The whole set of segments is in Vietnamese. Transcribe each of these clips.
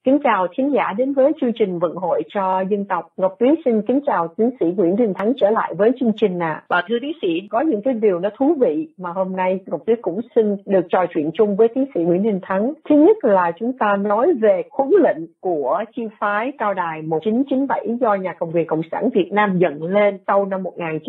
Kính chào thính giả đến với chương trình Vận hội cho dân tộc. Ngọc Tuyết xin kính chào tiến sĩ Nguyễn Đình Thắng trở lại với chương trình ạ. Và thưa tiến sĩ, có những cái điều nó thú vị mà hôm nay Ngọc Tuyết cũng xin được trò chuyện chung với tiến sĩ Nguyễn Đình Thắng. Thứ nhất là chúng ta nói về huấn lệnh của chi phái Cao Đài 1997 do nhà cầm quyền Cộng sản Việt Nam dựng lên sau năm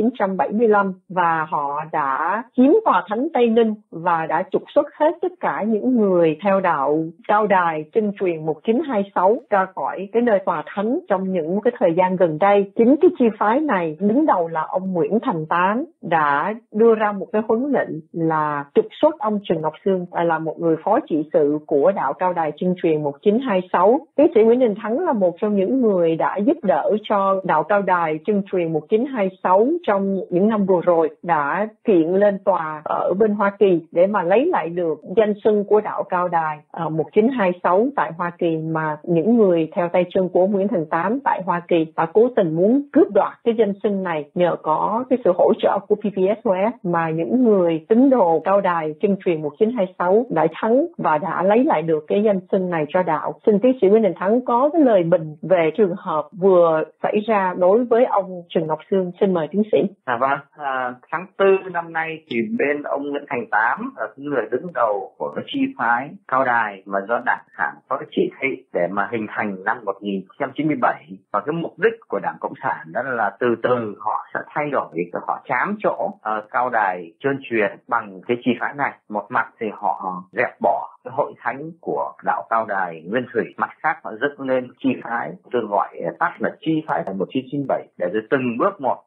1975, và họ đã chiếm tòa thánh Tây Ninh và đã trục xuất hết tất cả những người theo đạo Cao Đài chân truyền 1926 ra khỏi cái nơi tòa thánh trong những cái thời gian gần đây. Chính cái chi phái này đứng đầu là ông Nguyễn Thành Tán đã đưa ra một cái huấn lệnh là trục xuất ông Trần Ngọc Xương là một người phó trị sự của đạo Cao Đài chân truyền 1926. Tiến sĩ Nguyễn Đình Thắng là một trong những người đã giúp đỡ cho đạo Cao Đài chân truyền 1926 trong những năm vừa rồi, đã kiện lên tòa ở bên Hoa Kỳ để mà lấy lại được danh xưng của đạo Cao Đài 1926 tại Hoa Kỳ mà những người theo tay chân của Nguyễn Thành Tán tại Hoa Kỳ và cố tình muốn cướp đoạt cái danh xưng này. Nhờ có cái sự hỗ trợ của PPSOS mà những người tín đồ Cao Đài chân truyền 1926 đã thắng và đã lấy lại được cái danh xưng này cho đạo. Xin tiến sĩ Nguyễn Đình Thắng có cái lời bình về trường hợp vừa xảy ra đối với ông Trần Ngọc Xương. Xin mời tiến sĩ. Tháng 4 năm nay thì bên ông Nguyễn Thành Tán là người đứng đầu của cái chi phái Cao Đài mà do Đảng Cộng có cái chỉ thị để mà hình thành năm 1997, và cái mục đích của Đảng Cộng sản đó là từ từ họ sẽ thay đổi, họ chám chỗ Cao Đài chân truyền bằng cái chi phái này. Một mặt thì họ dẹp bỏ cái hội thánh của đạo Cao Đài Nguyên Thủy, mặt khác họ dựng lên chi phái tôi gọi tắt là chi phái 1997 để rồi từng bước một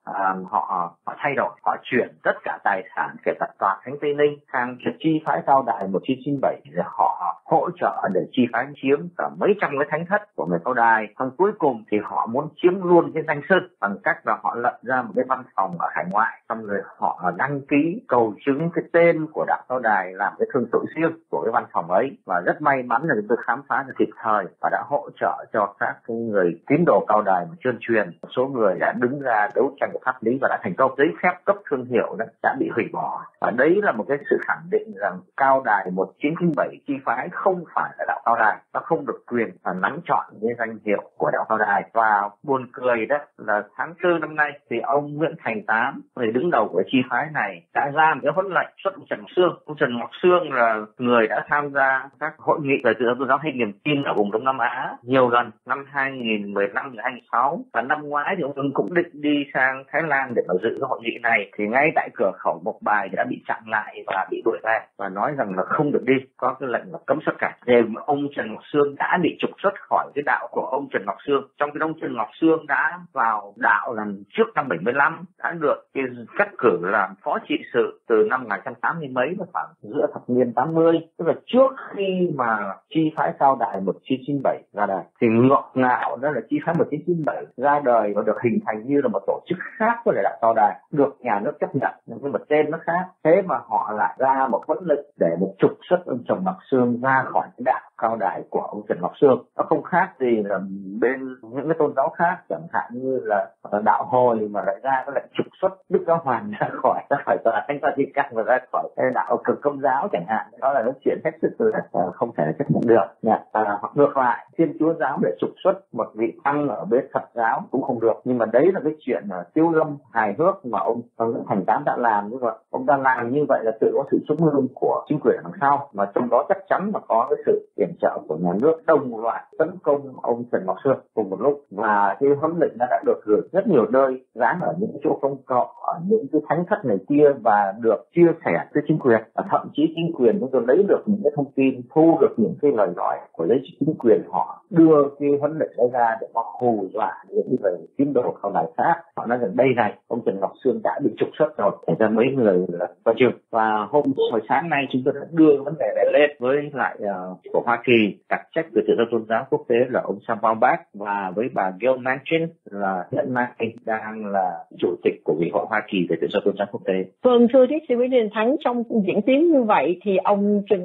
họ thay đổi, họ chuyển tất cả tài sản kể cả tòa thánh Tây Ninh sang chi phái Cao Đài 1997 để họ hỗ trợ để chi phái chiếm cả mấy trăm cái thánh thất của người Cao Đài. Xong cuối cùng thì họ muốn chiếm luôn cái danh xưng bằng cách là họ lập ra một cái văn phòng ở hải ngoại, xong rồi họ đăng ký cầu chứng cái tên của đạo Cao Đài làm cái thương hiệu riêng của cái văn phòng ấy. Và rất may mắn là chúng tôi khám phá được kịp thời và đã hỗ trợ cho các người tín đồ Cao Đài mà chân truyền. Một số người đã đứng ra đấu tranh pháp lý và đã thành công. Giấy phép cấp thương hiệu đó đã bị hủy bỏ, và đấy là một cái sự khẳng định rằng Cao Đài 1997 chi phái không phải là đạo Cao Đài, nó không được quyền nắm trọn cái danh hiệu của đạo Cao Đài. Và buồn cười đó là tháng 4 năm nay thì ông Nguyễn Thành Tán, người đứng đầu của chi phái này, đã ra một cái huấn lệnh xuất ông Trần Ngọc Xương. Ông Trần Ngọc Xương là người đã tham gia các hội nghị về tự do tôn giáo hay niềm tin ở vùng Đông Nam Á nhiều lần, năm 2015, 2016, và năm ngoái thì ông cũng định đi sang Thái Lan để mà dự cái hội nghị này, thì ngay tại cửa khẩu Mộc Bài thì đã bị chặn lại và bị đuổi về và nói rằng là không được đi, có cái lệnh là cấm xuất cảnh. Thì ông Trần Ngọc Xương đã bị trục xuất khỏi cái đạo của ông Trần Ngọc Xương. Trong cái ông Trần Ngọc Xương đã vào đạo lần trước năm 75, đã được cái cắt cử làm phó trị sự từ năm 1980 mấy, là khoảng giữa thập niên 80, tức là trước khi mà chi phái Cao Đài 1997 ra đời. Thì ngược ngạo đó là chi phái 1997 ra đời và được hình thành như là một tổ chức khác với lại đạo Cao Đài, được nhà nước chấp nhận nhưng mà tên nó khác. Thế mà họ lại ra một huấn lệnh để một trục xuất ông Trần Ngọc Xương ra khỏi cái đạo Cao Đài của ông Trần Ngọc Xương. Nó không khác gì là bên những cái tôn giáo khác, chẳng hạn như là đạo Hồi mà lại ra cái lệnh trục xuất Đức Giáo Hoàng ra khỏi tòa thánh Vatican và ra khỏi cái đạo Cực Công giáo chẳng hạn. Đó là cái chuyện hết sức là không thể chấp nhận được. Hoặc ngược lại, Thiên Chúa giáo để trục xuất một vị tăng ở bên Phật giáo cũng không được. Nhưng mà đấy là cái chuyện tiêu lâm hài hước mà ông Nguyễn Thành Tán đã làm. Nhưng mà ông ta làm như vậy là tự có sự chống lưng của chính quyền đằng sau, mà trong đó chắc chắn là có cái sự yểm trợ của nhà nước đồng loạt tấn công ông Trần Ngọc Xương cùng một lúc. Và cái huấn lệnh đã được gửi rất nhiều nơi, dán ở những chỗ công cộng, ở những cái thánh thất này kia, và được chia sẻ với chính quyền. Và thậm chí chính quyền chúng tôi lấy được những cái thông tin, thu được những cái lời nói của giới chính quyền, họ đưa cái huấn lệnh đó ra để họ hù dọa những cái người tín đồ Cao Đài khác. Họ nói rằng đây này, ông Trần Ngọc Xương đã bị trục xuất rồi, thành ra mấy người là vào trường. Và hồi sáng nay chúng tôi đã đưa vấn đề này lên với lại của Hoa Kỳ, đặc trách về tự do tôn giáo quốc tế là ông Sam Baumberg, và với bà Gail Manchin là hiện nay đang là chủ tịch của Ủy hội Hoa Kỳ về tự do tôn giáo quốc tế. Vâng, thưa tiến sĩ Nguyễn Đình Thắng, trong diễn tiến như vậy thì ông Trần Ngọc Xương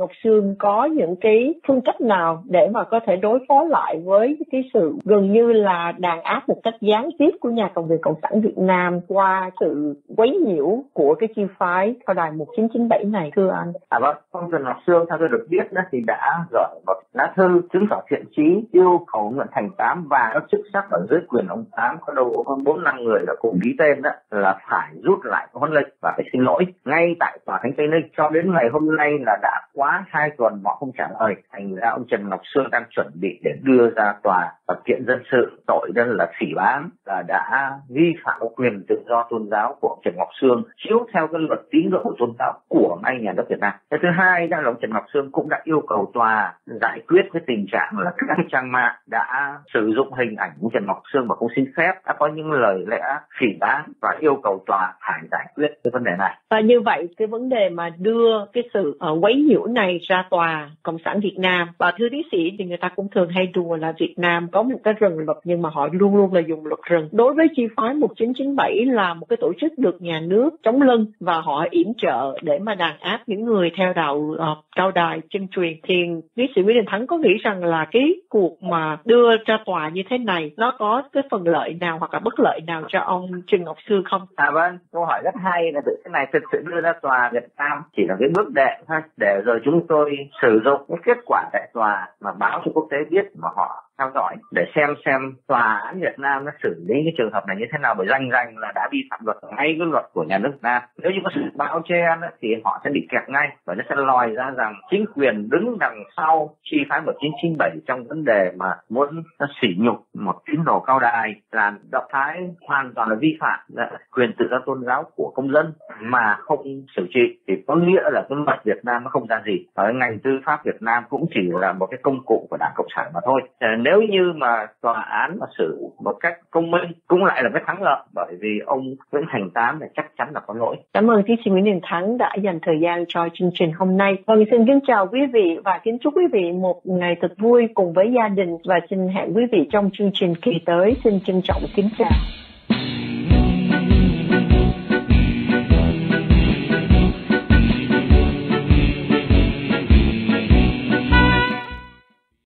ông có những cái phương cách nào để mà có thể đối phó lại với cái sự gần như là đàn áp một cách gián tiếp của nhà cầm quyền Cộng sản Việt Nam qua sự quấy nhiễu của cái chi phái cao đài 1997 này, thưa anh? Vâng, ông Trần Ngọc Sương theo tôi được biết đó thì đã gửi một lá thư chứng tỏ thiện chí yêu cầu Nguyễn Thành Tám và các chức sắc ở dưới quyền ông Tám, có đâu có 4-5 người đã cùng ký tên đó, là phải rút lại huấn lệnh và phải xin lỗi ngay tại tòa Thánh Tây Ninh. Cho đến ngày hôm nay là đã quá 2 tuần họ không trả lời, thành ra ông Trần Ngọc Sương đang chuẩn bị để đưa ra tòa và kiện dân sự tội đó là phỉ báng, là đã vi phạm quyền tự do tôn giáo của ông Trần Ngọc Sương chiếu theo cái luật tín ngưỡng tôn giáo của ngay nhà nước Việt Nam. Cái thứ hai đó là ông Trần Ngọc Sương cũng đã yêu cầu tòa giải quyết cái tình trạng là các trang mạng đã sử dụng hình ảnh của Trần Ngọc Sương mà không xin phép, đã có những lời lẽ phỉ báng và yêu cầu tòa phải giải quyết cái vấn đề này. Và như vậy cái vấn đề mà đưa cái sự quấy nhiễu này ra tòa Cộng sản Việt Nam, và thưa tiến sĩ thì người ta cũng thường hay đùa là Việt Nam có một cái rừng luật nhưng mà họ luôn luôn là dùng luật rừng. Đối với chi phái 1997 là một cái tổ chức được nhà nước chống lưng và họ yểm trợ để mà đàn áp những người theo đạo cao đài chân truyền, thì tiến sĩ Nguyễn Đình Thắng có nghĩ rằng là cái cuộc mà đưa ra tòa như thế này nó có cái phần lợi nào hoặc là bất lợi nào cho ông Trần Ngọc Sương không? Vâng, câu hỏi rất hay. Là tự cái này thực sự đưa ra tòa Việt Nam chỉ là cái bước đệm thôi, để rồi chúng tôi sử dụng cái kết quả tại tòa mà báo cho quốc tế biết mà họ theo dõi để xem tòa án Việt Nam nó xử lý cái trường hợp này như thế nào, bởi rành là đã vi phạm luật, ngay cái luật của nhà nước Việt Nam. Nếu như có sự bao che thì họ sẽ bị kẹt ngay và nó sẽ lòi ra rằng chính quyền đứng đằng sau chi phái 1997 trong vấn đề mà muốn sỉ nhục một tín đồ cao đài, làm động thái hoàn toàn là vi phạm quyền tự do tôn giáo của công dân mà không xử trị, thì có nghĩa là cái luật Việt Nam nó không ra gì, và ngành tư pháp Việt Nam cũng chỉ là một cái công cụ của Đảng Cộng sản mà thôi. Nếu như mà tòa án mà xử một cách công minh cũng lại là cái thắng lợi, bởi vì ông Nguyễn Thành Tám này chắc chắn là có lỗi. Cảm ơn tiến sĩ Nguyễn Đình Thắng đã dành thời gian cho chương trình hôm nay. Vâng, xin kính chào quý vị và kính chúc quý vị một ngày thật vui cùng với gia đình, và xin hẹn quý vị trong chương trình kỳ tới. Xin trân trọng kính chào.